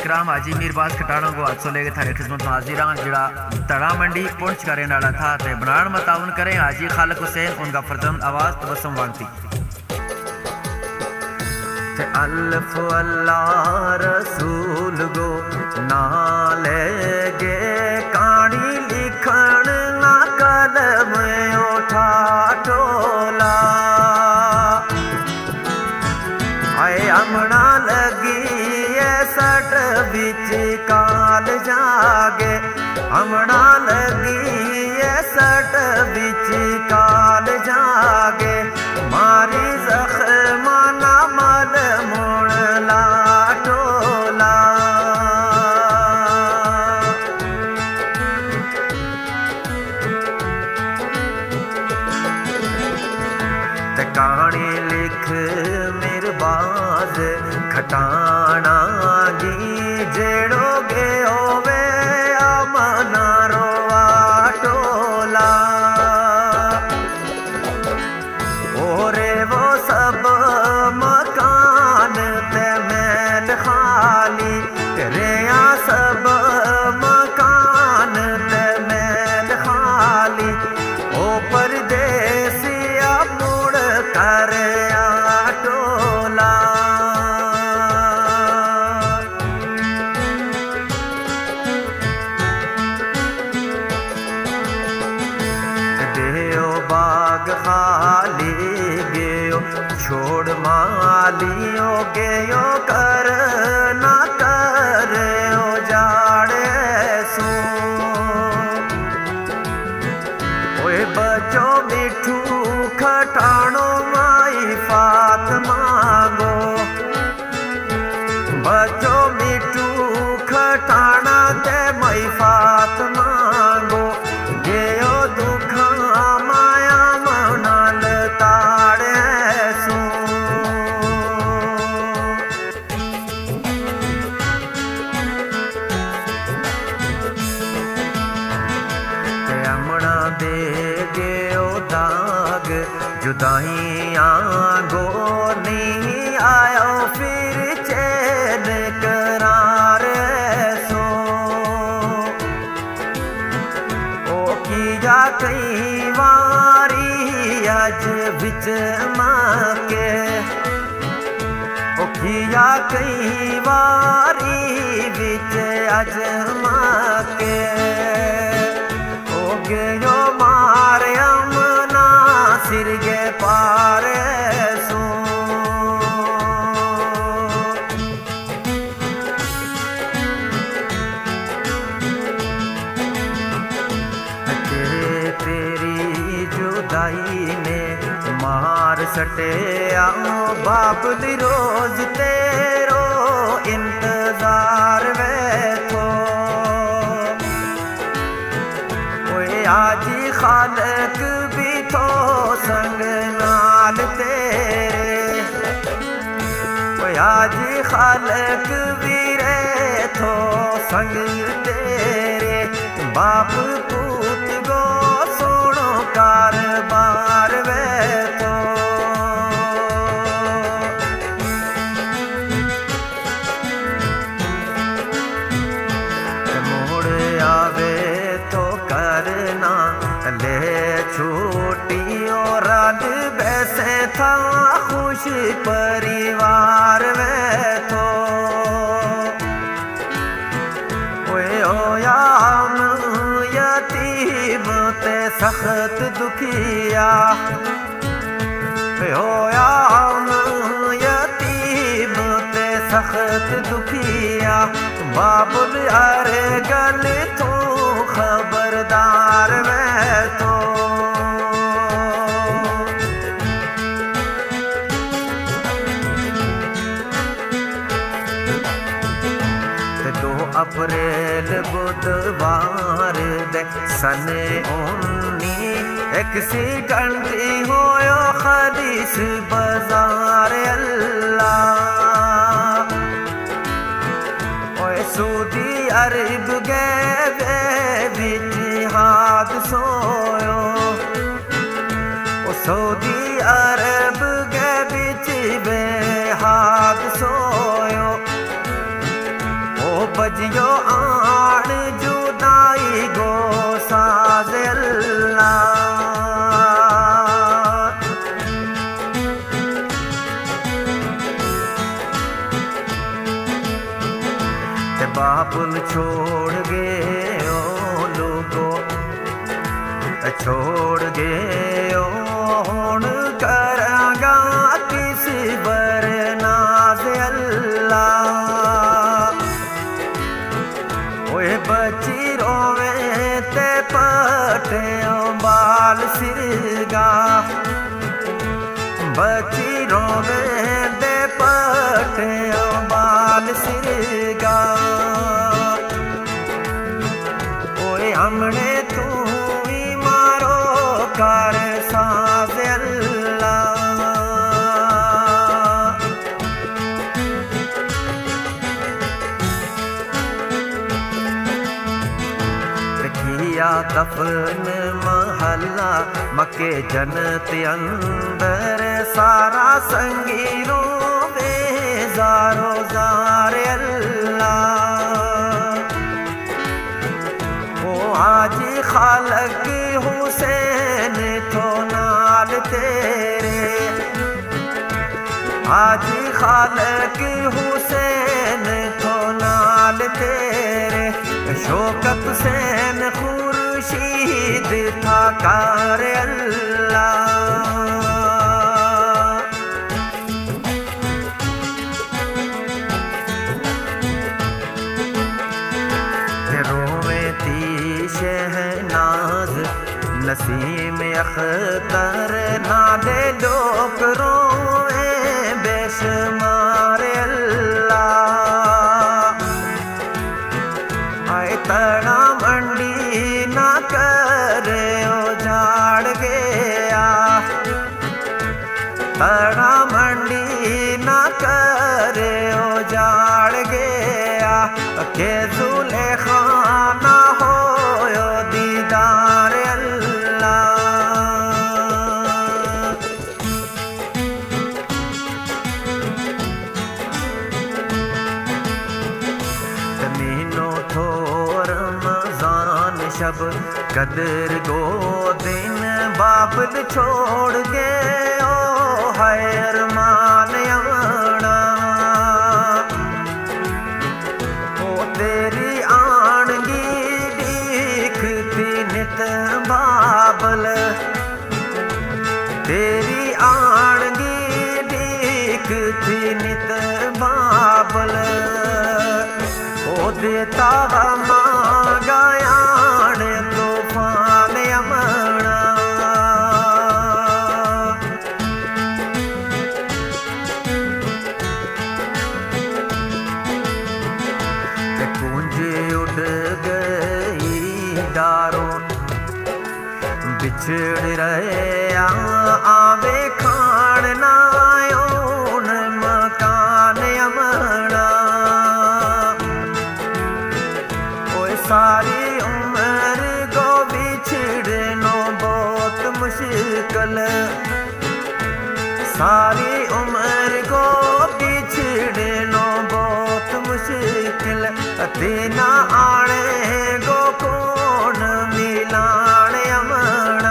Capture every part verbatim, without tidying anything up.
इकराम हाजी मीरबाज खटाणों को हादसों लेके थारे खिदमत में हाजिर हाँ जड़ा तड़ा मंडी पुंछ करे नाला था ते बनान मतावन करें हाजी खालिक हुसैन उनका फर्जंद आवाज तबस्सुम वांगती ते अल्फ अल्लाह रसूल गो नाले गे कहानी लिखण ना कलम उठा टोला आए अमना लगी सट बिच काल जागे अमना लगी सट बिच काल जागे मारी जख्माना मल मुड़ला टोला ते कहानी लिख मेरे बाज खटाना जी जेड़ो गे होवे अमना रोवा टोला ओरे वो सब मकान ते मैल खाली तेरे यहाँ सब मकान ते मैल खाली ओ परदेसिया मुड़ कर टोला बाग खाली गयो छोड़ मालियो गयो कर ना कर जाड़े सो ओए बचो मिठू खटाणो माई फातिमा गो बचो मिठू खटाना ते माई फातिमा गो गयो दुखा माया मनाल ताड़े सो ते अमना दे गयो दाग जुदाइयां गो नहीं आयो फिर चैन करार सो ओ किया कई वारी अज बिच माके ओ किया कई वारी बिच अज माके ओ गयो मारियम ना सिर गे पारे सो तेरी जुदाई ने मार सटे आओ बाबुल रोज तेरो इंतजार वैठो ओए आजी खालिक भी थो संग नाल तेरे ओए आजी खालिक भी रे थो संग तेरे बाप पूत गो सोनो कारबार वैठो मोड़ आवे तो करना ले छूटी और रात बैसे था खुश परिवार वैठो ओए ओ याम यतीम ते सख्त दुखिया होया यतीम ते सख्त दुखिया बाबुल अरे गल तू खबरदार मैं तो दो अप्रैल बुधवार दे सने उन्नी एक्सीडेंट होयो खदीस बाजार अल्लाह ओए सऊदी अरब गए बिच हाथ सोयो ओ सऊदी अरब गए बिच बे हाथ सोयो ओ छोड़ गए हुण करांगा किस बर नाज अल्लाह। ओए बची रोवे ते पटियों बाल सिरगा, बची रोवे ते पटियों बाल सिरगा। ओए हमने तू ही मारो कर साज अल्लाह। किया दफन महल्ला मक्के जन्नत अंदर, सारा संगीरों बेजारो जार अल्लाह। ओ आज खालक हुसैन तो नाल तेरे, आज खालक हुसैन तो नाल तेरे। शौकत हुसैन खुर्शीद था कार अल्लाह। रोवे थी शहनाज नसीम अख्तर, नाले लोग रोवे बेशुमार अल्लाह। आए तड़ा मंडी ना करे उजाड़ गया, तड़ा मंडी ना करे उजाड़ गया। के जुलेखा ना होयो दीदार अल्लाह। तमीनो थो रमजान शब कदर गो दिन, बाबल छोड़ गए ओ हैर मान अमना। ओ तेरी आणगी दीखती नित बाबल, तेरी आणगी दीखती नित बाबल। ओ देता मांगा यान तूफान अमना। कुंज उड़ गई डारों बिछड़ रहे आवे खान नायोन मकान अमना। ओए सारी उम्र गो बिछड़नो बहुत मुश्किल, सारी उम्र को बिछड़नो बहुत मुश्किल। तेना आने गो कौन मिलान अमना।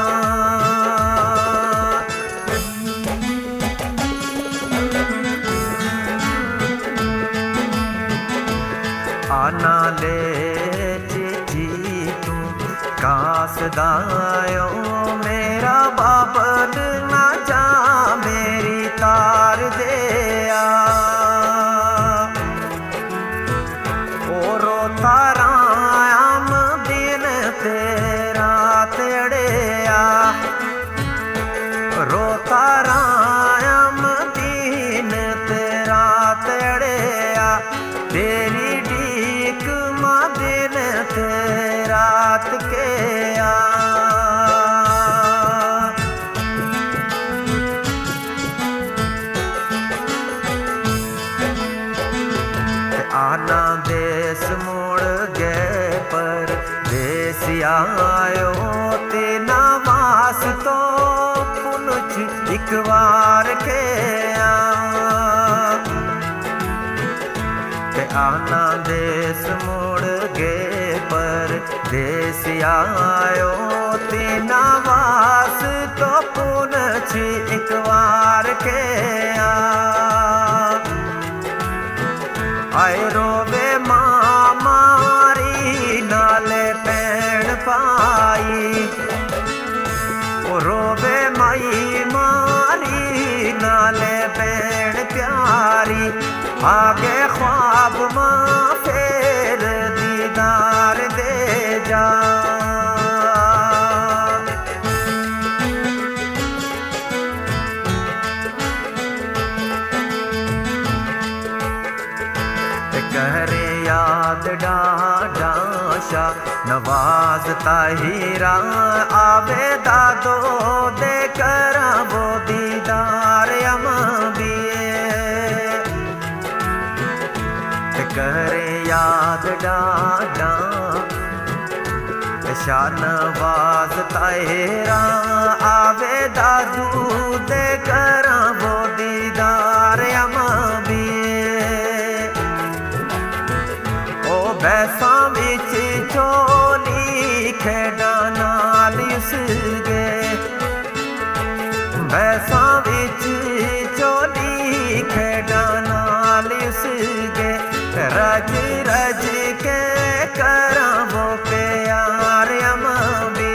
आना ले चिठी तू कासदायो, मेरा बाबल ना जा मेरी तार दे आ। ओ रोता राम दिन तेरा तेड़िया, रोता राम दिन तेरा तेड़िया। तेरी डीक माँ दिन तेरात के आ। आना देश मुड़ गए पर देश आयो, तेना वास तो पुनच एक बार के आ। आना देश मुड़ गए पर देश आयो, तेना वास तो पुनच एक बार के आ। आए रोवे मां मारी नाले पैण पाई, आगे ख्वाब मां फेर दीदार दे जा। कहरे याद डाडा शाह नवाज ताहिरा आवे दादो दे करा वो दीदार अमाबिए। कहरे याद डाडा शाह नवाज ताहिरा आवे दादू दे करा वो दीदार अमाबिए। बैसा बिच चोली खेड़ा नाल उसगे, बैसा बिच चोली खेड़ा नाल उसगे। रज रज के करा वो प्यार अमाबिए।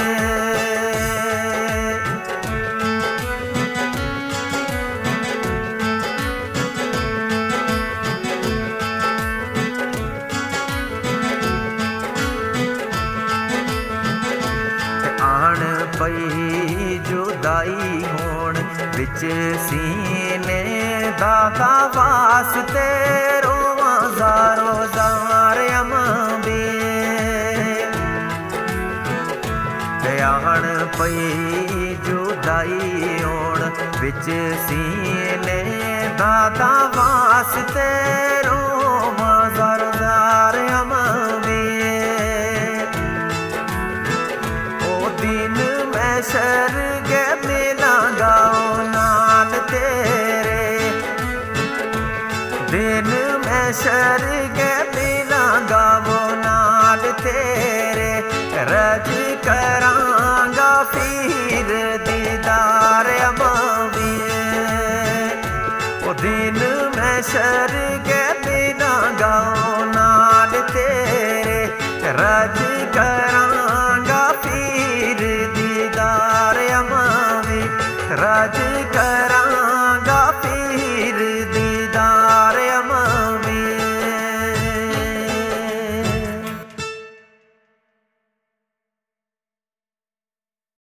पई जुदाई होण विच सीने दादा वास्ते रोवां ज़ारो ज़ार अमाबिए। आण पई जुदाई होण विच सीने दादा वास्ते रोवां ज़ारो ज़ार अमाबिए। शर्गे मिलांगा ओ नाल तेरे, दिन में शर्गे मिलांगा वो नाल तेरे। रज करांगा फिर दीदार अमाबिए। ओ दिन में शर्गे मिलांगा ओ नाल तेरे। रज करांगा फिर दीदार अमाबिए। रज